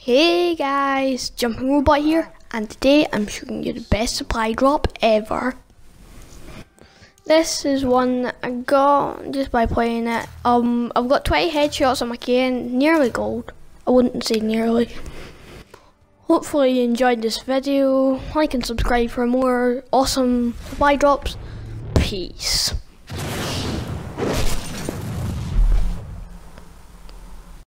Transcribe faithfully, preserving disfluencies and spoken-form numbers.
Hey guys, Jumping Robot here, and today I'm showing you the best supply drop ever. This is one that I got just by playing it. Um, I've got twenty headshots on my cane, nearly gold. I wouldn't say nearly. Hopefully you enjoyed this video. Like and subscribe for more awesome supply drops. Peace.